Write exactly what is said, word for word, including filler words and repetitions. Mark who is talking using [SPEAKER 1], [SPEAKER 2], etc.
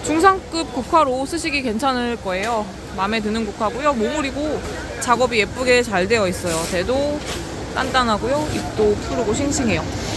[SPEAKER 1] 중상급 국화로 쓰시기 괜찮을 거예요. 마음에 드는 국화고요. 모물이고 작업이 예쁘게 잘 되어 있어요. 대도 단단하고요. 잎도 푸르고 싱싱해요.